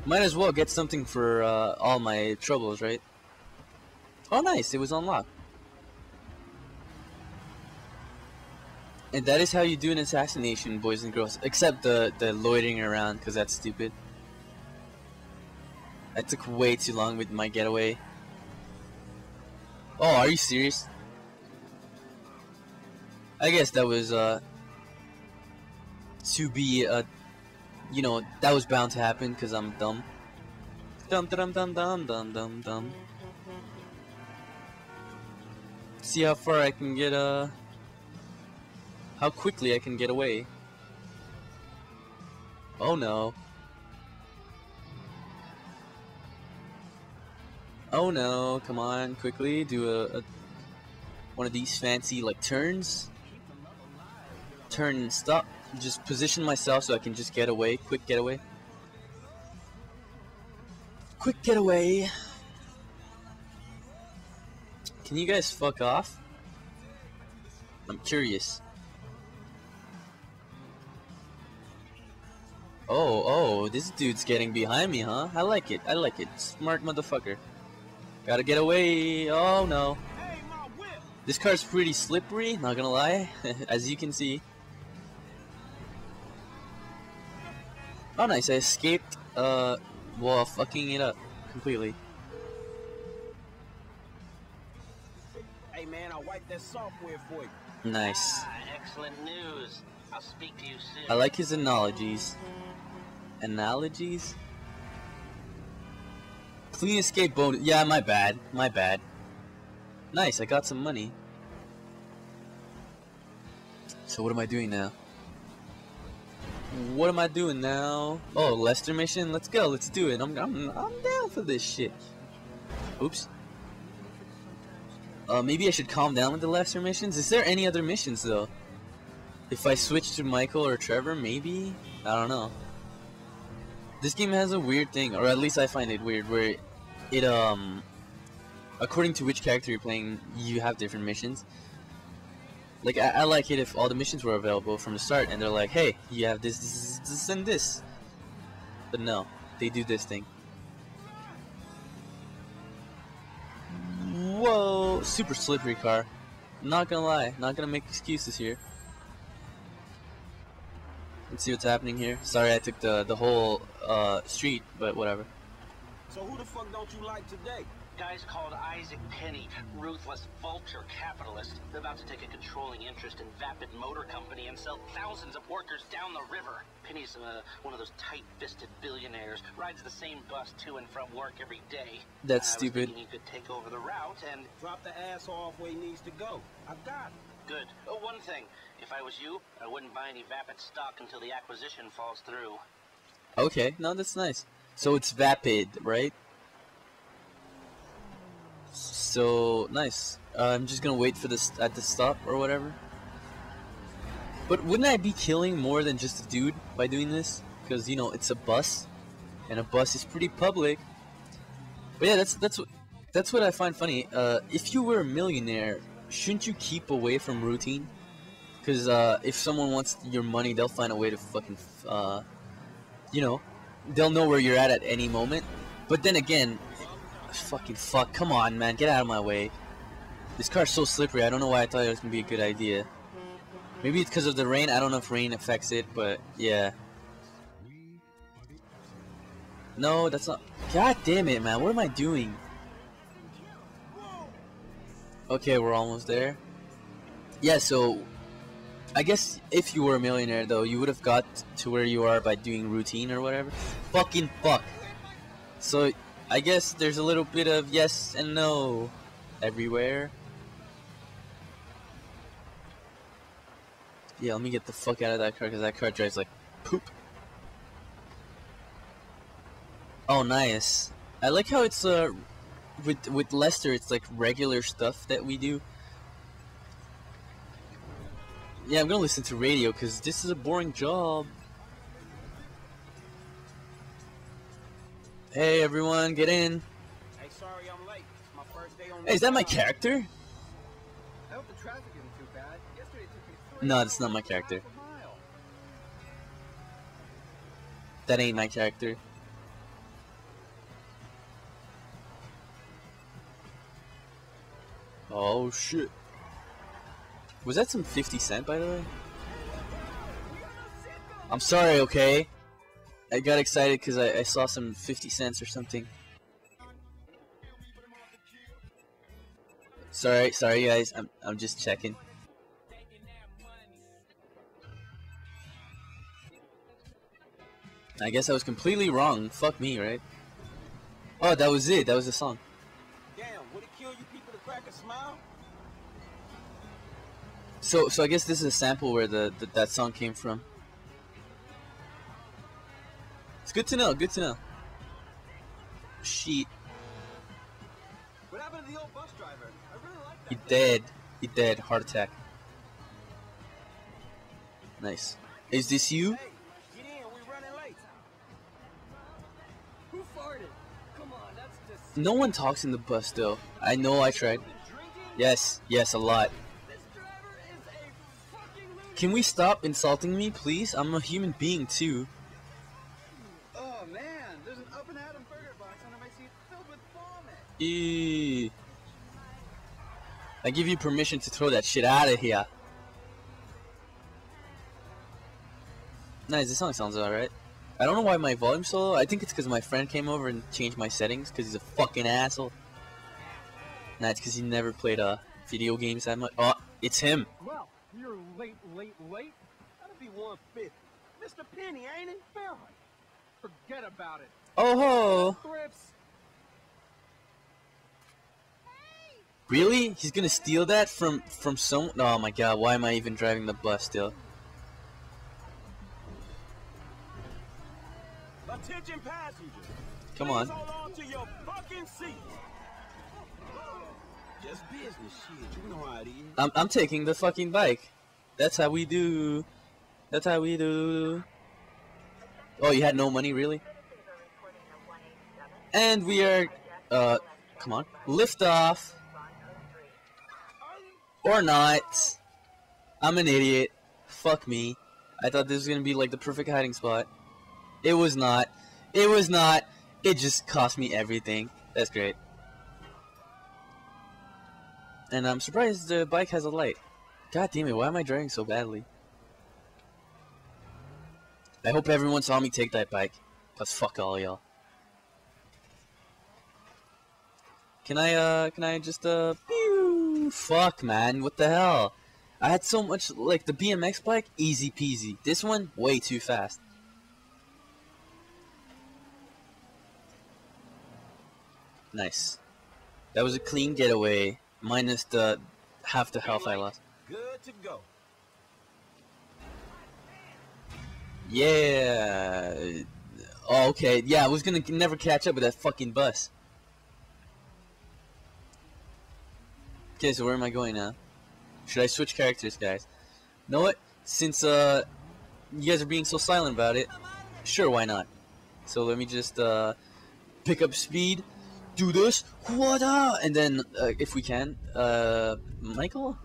Might as well get something for all my troubles, right? Oh, nice! It was unlocked. And that is how you do an assassination, boys and girls. Except the loitering around, because that's stupid. I took way too long with my getaway. Oh, are you serious? I guess that was to be you know, that was bound to happen because I'm dumb. Dum dum dum dum dum dum dum. See how far I can get how quickly I can get away. Oh no. Oh no, come on, quickly do a one of these fancy like turns. Turn and stop. Just position myself so I can just get away. Quick getaway. Quick getaway. Can you guys fuck off? I'm curious. Oh, this dude's getting behind me, huh? I like it. I like it. Smart motherfucker. Gotta get away. Oh no. This car's pretty slippery, not gonna lie, as you can see. Oh nice, I escaped while fucking it up completely. Hey man, I'll wipe that software for you. Nice. Excellent news. I'll speak to you soon. I like his analogies. Analogies? Clean escape bonus. Yeah, my bad. My bad. Nice, I got some money. So what am I doing now? What am I doing now? Oh, Lester mission? Let's go. Let's do it. I'm down for this shit. Oops. Maybe I should calm down with the Lester missions. Is there any other missions though? If I switch to Michael or Trevor, maybe? I don't know. This game has a weird thing, or at least I find it weird, where it according to which character you're playing, you have different missions. Like, I like it if all the missions were available from the start, and they're like, hey, you have this, and this. But no, they do this thing. Whoa, super slippery car. Not gonna lie, not gonna make excuses here. Let's see what's happening here. Sorry I took the whole street, but whatever. So who the fuck don't you like today? Guy's called Isaac Penny, ruthless vulture capitalist, about to take a controlling interest in Vapid Motor Company and sell thousands of workers down the river. Penny's one of those tight-fisted billionaires, rides the same bus to and from work every day. That's stupid. I was thinking you could take over the route and drop the ass off where he needs to go. I've got it. Good. Oh, one thing. If I was you, I wouldn't buy any Vapid stock until the acquisition falls through. Okay, no, that's nice. So it's Vapid, right? So nice. I'm just gonna wait for this at the stop or whatever. But wouldn't I be killing more than just a dude by doing this? Because you know it's a bus, and a bus is pretty public. But yeah, that's what I find funny. If you were a millionaire, shouldn't you keep away from routine? Because if someone wants your money, they'll find a way to fucking, you know, they'll know where you're at any moment. But then again. Fucking fuck, come on man, get out of my way. This car's so slippery, I don't know why I thought it was gonna be a good idea. Maybe it's because of the rain, I don't know if rain affects it, but yeah. No, that's not. God damn it man, what am I doing? Okay, we're almost there. Yeah, so I guess if you were a millionaire though, you would have got to where you are by doing routine or whatever. Fucking fuck. So I guess there's a little bit of yes and no everywhere. Yeah, let me get the fuck out of that car because that car drives like poop. Oh, nice. I like how it's with Lester, it's like regular stuff that we do. Yeah, I'm gonna listen to radio because this is a boring job. Hey everyone, get in. Hey, sorry I'm late. It's my first day on. Hey, is that my character? I hope the traffic isn't too bad. Yesterday it took me 3 No, that's not my character. That ain't my character. Oh shit. Was that some 50 Cent, by the way? I'm sorry, okay? I got excited because I saw some 50 cents or something. Sorry guys, I'm just checking. I guess I was completely wrong. Fuck me, right? Oh, that was it. That was the song. Damn, would it kill you people to crack a smile? So I guess this is a sample where that song came from. It's good to know. Good to know. Shit. What happened to the old bus driver? I really like that. He dead. He dead. Heart attack. Nice. Is this you? Hey, get in, we're running late. Who farted? Come on, that's just. No one talks in the bus though. I know I tried. Yes, a lot. This driver is a fucking lunatic. Can we stop insulting me, please? I'm a human being too. Oh man, there's an up and Adam burger box under my seat filled with vomit. Eee. I give you permission to throw that shit out of here. Nice, this song sounds alright. I don't know why my volume's so low. I think it's because my friend came over and changed my settings because he's a fucking asshole. Nah, it's because he never played video games that much. Oh, it's him. Well, you're late. That'll be 150. Mr. Penny, ain't it? Fair. Forget about it. Oh ho! Thrips. Really? He's gonna steal that from some? Oh my god! Why am I even driving the bus still? Attention passengers. Come on. Please hold on to your fucking seats. Just business shit. You know how it is. I'm taking the fucking bike. That's how we do. That's how we do. Oh, you had no money, really? And we are, come on, lift off. Or not. I'm an idiot. Fuck me. I thought this was gonna be like the perfect hiding spot. It was not. It was not. It just cost me everything. That's great. And I'm surprised the bike has a light. God damn it, why am I driving so badly? I hope everyone saw me take that bike. Cause fuck all y'all. Can I just, pew! Fuck, man, what the hell? I had so much, like, the BMX bike, easy peasy. This one, way too fast. Nice. That was a clean getaway, minus the half the health I lost. Good to go. Yeah. Oh, okay. Yeah, I was gonna never catch up with that fucking bus. Okay, so where am I going now? Should I switch characters, guys? Know what? Since you guys are being so silent about it, sure, why not? So let me just pick up speed, do this, and then if we can, Michael.